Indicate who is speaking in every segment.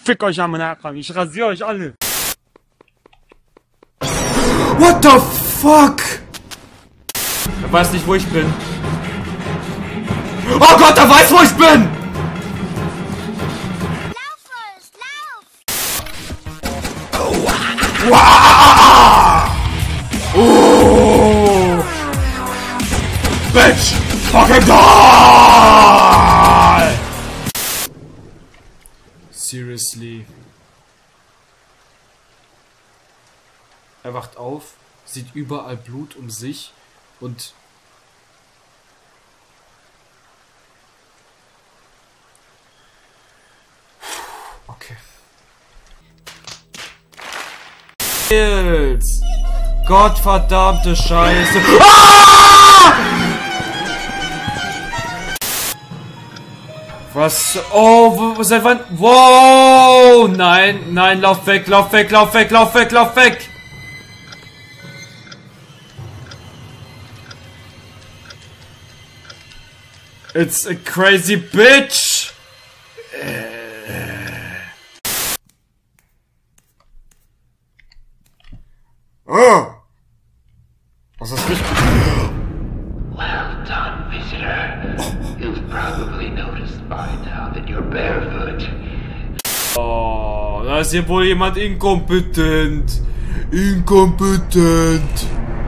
Speaker 1: fick euch am Nachbarn, ich rasiere euch alle.
Speaker 2: What the fuck?
Speaker 1: Er weiß nicht, wo ich bin.
Speaker 2: Oh Gott, er weiß, wo ich bin!
Speaker 3: Lauf, Forrest, lauf!
Speaker 2: Oh! Bitch! Fucking die! Seriously. Er wacht auf, sieht überall Blut um sich und... Okay. Gottverdammte Scheiße. Ah! Was? Oh, seit wann? Wow! Nein, nein, lauf weg, lauf weg, lauf weg, lauf weg, lauf weg! It's a crazy bitch! Oh! Was ist das?
Speaker 4: Well done, visitor. You've probably noticed by now that you're barefoot.
Speaker 2: Oh, da ist hier wohl jemand inkompetent. Inkompetent.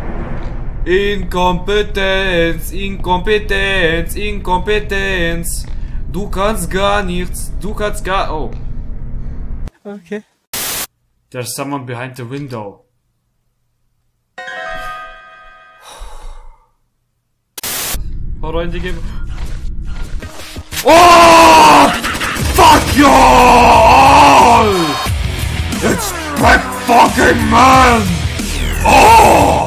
Speaker 2: Inkompetenz, Inkompetenz, Inkompetenz. Du kannst gar nichts. Du kannst gar... Oh.
Speaker 1: Okay.
Speaker 2: There's someone behind the window. Hau rein, die geben. Oh! Fuck you all! It's Black fucking man! Oh!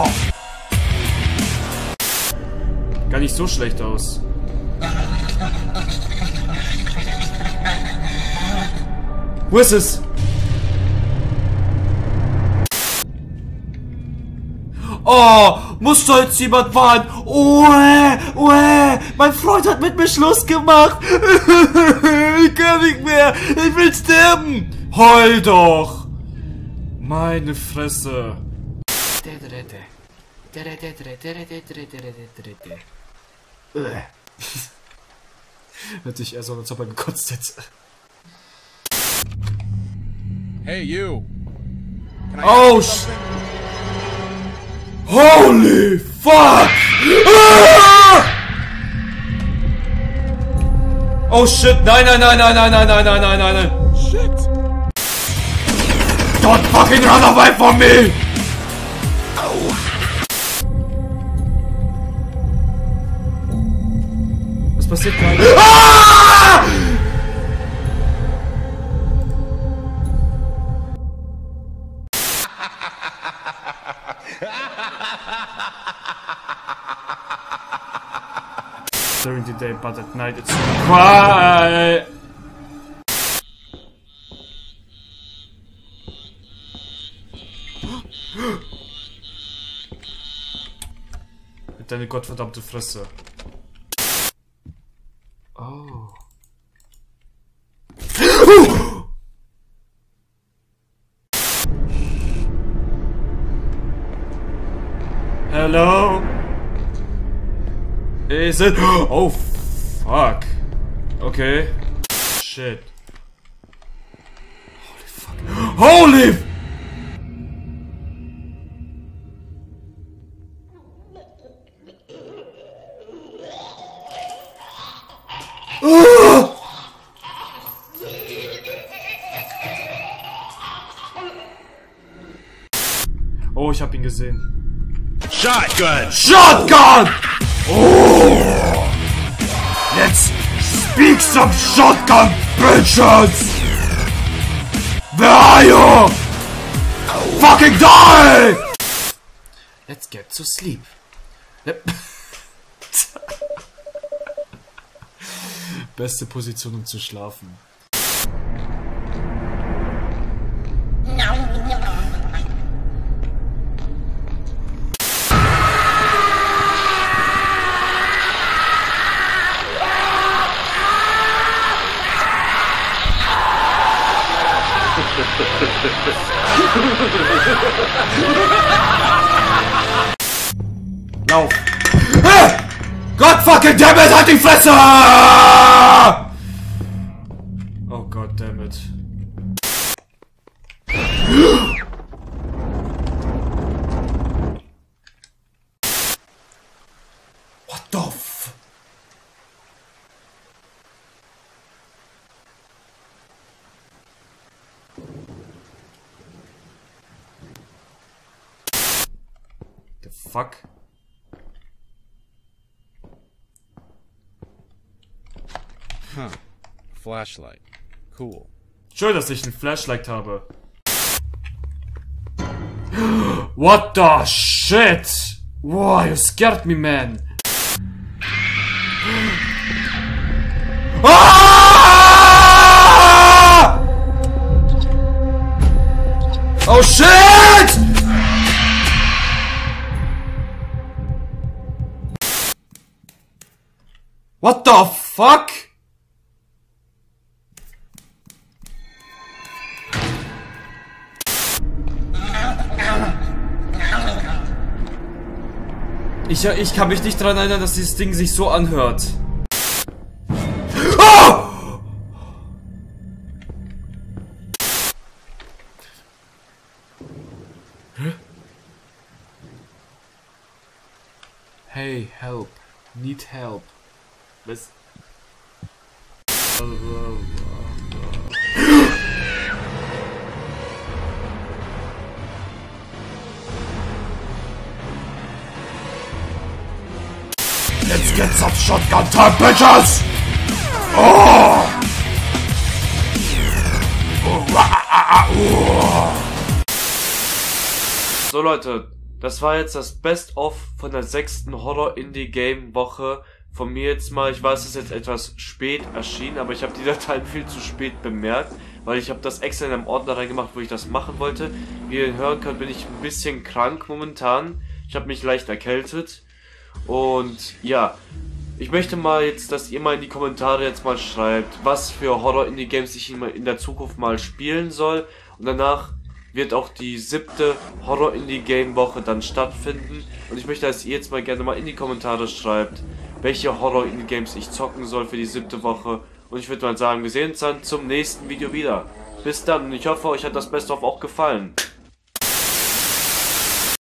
Speaker 2: Gar nicht so schlecht aus. Wo ist es? Oh, muss da jetzt jemand fahren? Mein Freund hat mit mir Schluss gemacht. Ich kann nicht mehr. Ich will sterben. Heul doch. Meine Fresse. Hört sich eher so, als ob er gekotzt hätte.
Speaker 5: Hey, you. Can I
Speaker 2: Oh, holy fuck! Ah! Oh shit! Nein, nein, nein, nein, nein, nein, nein, nein, nein, nein, nein!
Speaker 5: Shit!
Speaker 2: Don't fucking run away from me! Was passiert gerade? Ah! During the day, but at night it's quiet. Mit deine gottverdammte Fresse. Oh. Hello? Is it? Oh, fuck. Okay. Shit. Holy fuck. Holy! Oh, ich hab ihn gesehen.
Speaker 5: Shotgun!
Speaker 2: Shotgun! Oh! Let's speak some shotgun, bitches! Where are you? Fucking die! Let's get to sleep. Beste Position, um zu schlafen. Lauf. Gott fucking dammit, halt die Fresse! Oh Gott dammit. What the f... The fuck?
Speaker 5: Huh. Flashlight. Cool.
Speaker 2: Schön, dass ich ein Flashlight habe. What the shit? Wow, you scared me, man. Ah! Oh shit! What the fuck? Ich kann mich nicht daran erinnern, dass dieses Ding sich so anhört. Oh! Hey, help. Need help. Was? Let's get some shotgun time, bitches! Oh! So Leute, das war jetzt das Best-of von der 6. Horror-Indie-Game-Woche. Von mir jetzt mal, ich weiß, es ist jetzt etwas spät erschienen, aber ich habe die Dateien viel zu spät bemerkt, weil ich habe das extra in einem Ordner reingemacht, wo ich das machen wollte. Wie ihr hören könnt, bin ich ein bisschen krank momentan. Ich habe mich leicht erkältet. Und ja, ich möchte mal jetzt, dass ihr mal in die Kommentare jetzt mal schreibt, was für Horror-Indie-Games ich in der Zukunft mal spielen soll. Und danach wird auch die 7. Horror-Indie-Game-Woche dann stattfinden. Und ich möchte, dass ihr jetzt mal gerne mal in die Kommentare schreibt, welche Horror-Indie-Games ich zocken soll für die 7. Woche. Und ich würde mal sagen, wir sehen uns dann zum nächsten Video wieder. Bis dann und ich hoffe, euch hat das Best-of auch gefallen.